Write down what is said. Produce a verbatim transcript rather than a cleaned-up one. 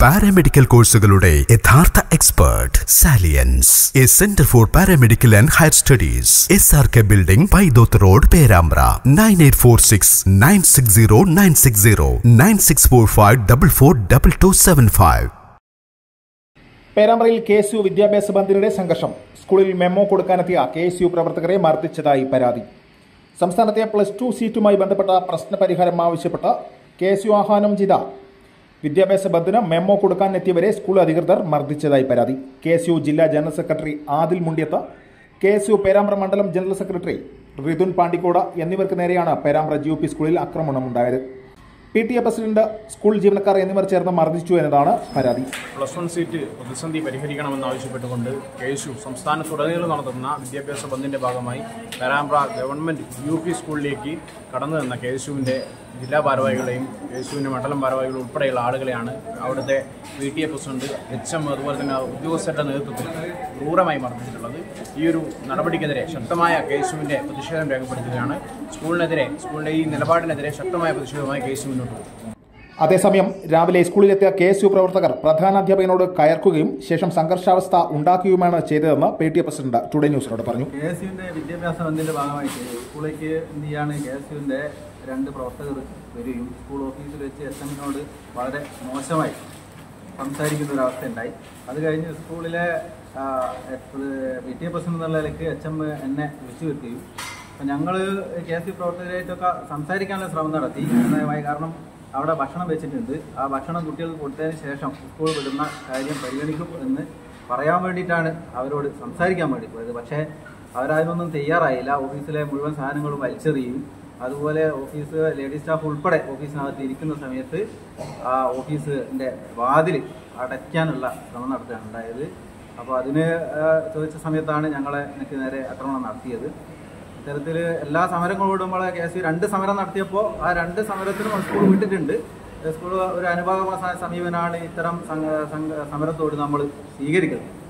Paramedical കോഴ്സുകളുടെ യഥാർത്ഥ expert salience, a centre for paramedical and higher studies, S R K building, Paithoth road, Perambra. Nine eight four six nine six zero nine six zero nine six four five double four double two seven five. പേരാമ്പ്രയിൽ K S U വിദ്യാഭ്യാസ ബന്ദിനിടെ സംഘർഷം. സ്കൂളിൽ memo കൊടുക്കാനെത്തിയ K S U പ്രവർത്തകരെ മർദ്ദിച്ചതായി പരാതി. സംസ്ഥാനത്തെ പ്ലസ് ടു സീറ്റുമായി ബന്ധപ്പെട്ട പ്രശ്നപരിഹാരം ആവശ്യപ്പെട്ട് കെ എസ് യു ആഹ്വാനം ചെയ്ത വിദ്യാഭ്യാസ ബന്ദിന് മെമ്മോ കൊടുക്കാനെത്തിയവരെ സ്കൂൾ അധികൃതർ മർദ്ദിച്ചതായി പരാതി. കെ എസ് യു ജില്ലാ general secretary Adil Mundiyath, K S U Perambra മണ്ഡലം ജനറൽ സെക്രട്ടറി റിതുൻ പാണ്ടിക്കോട് എന്നിവർക്ക് നേരെയാണ് പേരാമ്പ്ര ജി യു പി സ്കൂളിൽ ആക്രമണമുണ്ടായത്. P T A president, school ജീവനക്കാർ എന്നിവർ ചേർന്ന് മർദ്ദിച്ചു എന്നതാണ് പരാതി. പ്ലസ് വൺ സീറ്റ് പ്രതിസന്ധി പരിഹരിക്കണമെന്നാവശ്യപ്പെട്ടുകൊണ്ട് കെ എസ് യു സംസ്ഥാനത്തുടനീളം നടത്തുന്ന വിദ്യാഭ്യാസ ബന്ദിന്റെ ഭാഗമായി പേരാമ്പ്ര ഗവൺമെന്റ് യു പി സ്കൂളിലേക്ക് കടന്നു നിന്ന കെ എസ് യുവിന്റെ ജില്ലാ ഭാരവാഹികളെയും കെ എസ് യുവിന്റെ മണ്ഡലം ഭാരവാഹികളും ഉൾപ്പെടെയുള്ള ആളുകളെയാണ് അവിടുത്തെ P T A president, H M, അതുപോലെ തന്നെ ഉദ്യോഗസ്ഥരുടെ നേതൃത്വത്തിൽ ക്രൂരമായി മർദ്ദിച്ചിട്ടുള്ളത്. ഈ ഒരു നടപടിക്കെതിരെ ശക്തമായ കെ എസ് യുവിന്റെ പ്രതിഷേധം രേഖപ്പെടുത്തുകയാണ്. സ്കൂളിനെതിരെ, സ്കൂളിന്റെ ഈ നിലപാടിനെതിരെ ശക്തമായ പ്രതിഷേധമായി കെ എസ് യു മുന്നോട്ട് പോകും. അതേസമയം രാവിലെ സ്കൂളിലെത്തിയ കെ എസ് യു പ്രവർത്തകർ പ്രധാനാധ്യാപകനോട് കയർക്കുകയും ശേഷം സംഘർഷാവസ്ഥ ഉണ്ടാക്കുകയുമാണ് ചെയ്തതെന്ന് P T A president today ന്യൂസിനോട് പറഞ്ഞു. കെ എസ് യുവിന്റെ വിദ്യാഭ്യാസ ബന്ദിന്റെ ഭാഗമായിട്ട് സ്കൂളിലേക്ക് എന്ത് ചെയ്യാണ്, കെ എസ് യുവിന്റെ രണ്ട് പ്രവർത്തകർ വരികയും സ്കൂൾ ഓഫീസിൽ വെച്ച് എസ് എമ്മിനോട് വളരെ മോശമായി സംസാരിക്കുന്ന ഒരവസ്ഥ ഉണ്ടായി. അത് കഴിഞ്ഞ് സ്കൂളിലെ പി ടി എ പ്രസിഡന്റ് എന്നുള്ള നിലയ്ക്ക് എച്ച് എം എന്നെ വിളിച്ചു വരുത്തുകയും അപ്പം ഞങ്ങൾ കെ എസ് യു പ്രവർത്തകരായിട്ടൊക്കെ സംസാരിക്കാനുള്ള ശ്രമം നടത്തി. കാരണം അവിടെ ഭക്ഷണം വെച്ചിട്ടുണ്ട്, ആ ഭക്ഷണം കുട്ടികൾക്ക് കൊടുത്തതിന് ശേഷം സ്കൂൾ വിടുന്ന കാര്യം പരിഗണിക്കും എന്ന് പറയാൻ വേണ്ടിയിട്ടാണ് അവരോട് സംസാരിക്കാൻ വേണ്ടി പോയത്. പക്ഷേ അവരതിനൊന്നും തയ്യാറായില്ല. ഓഫീസിലെ മുഴുവൻ സാധനങ്ങളും വലിച്ചെറിയും. അതുപോലെ ഓഫീസ് ലേഡീസ് സ്റ്റാഫ് ഉൾപ്പെടെ ഓഫീസിനകത്ത് ഇരിക്കുന്ന സമയത്ത് ആ ഓഫീസിൻ്റെ വാതിൽ അടയ്ക്കാനുള്ള ശ്രമം നടത്തുകയാണ് ഉണ്ടായത്. അപ്പോൾ അതിന് ചോദിച്ച സമയത്താണ് ഞങ്ങളെ എനിക്ക് നേരെ ആക്രമണം നടത്തിയത്. ഇത്തരത്തിൽ എല്ലാ സമരങ്ങളോടും നമ്മളെ കെ എസ് യു രണ്ട് സമരം നടത്തിയപ്പോൾ ആ രണ്ട് സമരത്തിനും സ്കൂൾ വിട്ടിട്ടുണ്ട്. സ്കൂൾ ഒരു അനുഭാവ സമീപനമാണ് ഇത്തരം സമരത്തോട് നമ്മൾ സ്വീകരിക്കുന്നത്.